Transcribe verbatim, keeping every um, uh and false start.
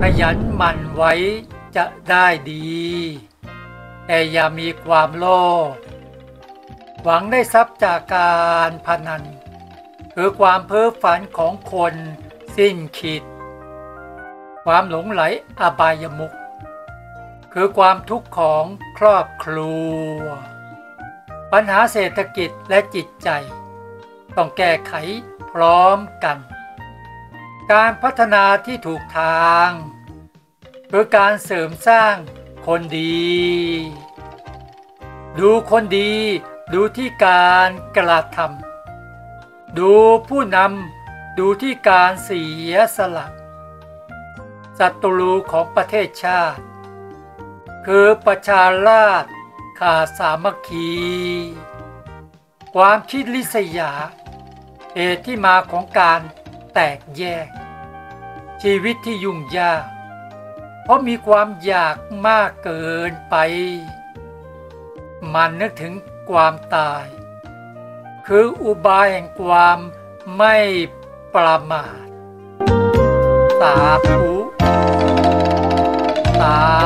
ยันหมั่นไว้จะได้ดีแต่อย่ามีความโลภหวังได้ทรัพย์จากการพนันคือความเพ้อฝันของคนสิ้นคิดความหลงไหลอบายมุขคือความทุกข์ของครอบครัวปัญหาเศรษฐกิจและจิตใจต้องแก้ไขพร้อมกันการพัฒนาที่ถูกทางคือการเสริมสร้างคนดีดูคนดีดูที่การกระทำดูผู้นำดูที่การเสียสละศัตรูของประเทศชาติคือประชาราษฎร์ขาดสามัคคีความคิดริษยาเหตุที่มาของการแตกแยกชีวิตที่ยุ่งยากเพราะมีความอยากมากเกินไปมันนึกถึงความตายคืออุบายแห่งความไม่ประมาทสาธุสา